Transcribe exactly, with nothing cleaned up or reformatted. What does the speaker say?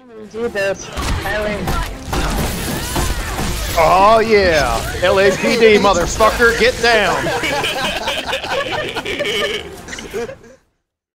Do this. Eileen. Oh yeah, L A P D motherfucker, get down.